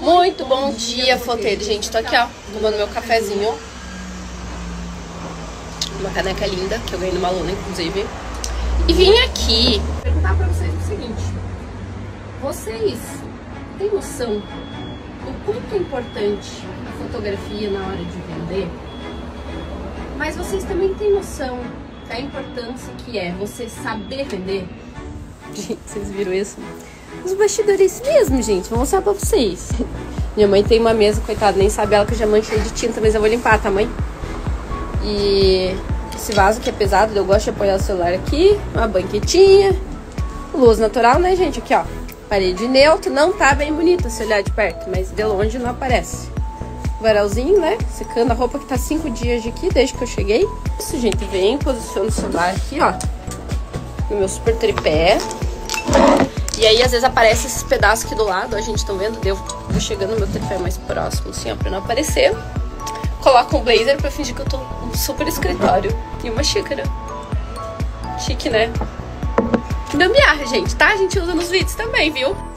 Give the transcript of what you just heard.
Muito bom dia, foteiro. Gente, tô aqui, ó, tomando meu cafezinho. Uma caneca linda, que eu ganhei numa luna, inclusive. E vim aqui perguntar pra vocês o seguinte. Vocês têm noção do quanto é importante a fotografia na hora de vender? Mas vocês também têm noção da importância que é você saber vender? Gente, vocês viram isso? Os bastidores mesmo, gente. Vou mostrar pra vocês. Minha mãe tem uma mesa, coitada, nem sabe ela que eu já manchei de tinta, mas eu vou limpar, tá, mãe? E esse vaso que é pesado, eu gosto de apoiar o celular aqui. Uma banquetinha. Luz natural, né, gente? Aqui, ó. Parede neutra. Não tá bem bonita se olhar de perto, mas de longe não aparece. Varalzinho, né? Secando a roupa que tá 5 dias aqui, desde que eu cheguei. Isso, gente. Vem, posiciona o celular aqui, ó. No meu super tripé. E aí, às vezes, aparece esses pedaços aqui do lado, ó, gente, estão vendo? Eu vou chegando no meu tripé mais próximo, assim, ó, pra não aparecer. Coloco um blazer pra fingir que eu tô num super escritório. E uma xícara. Chique, né? Gambiarra, gente, tá? A gente usa nos vídeos também, viu?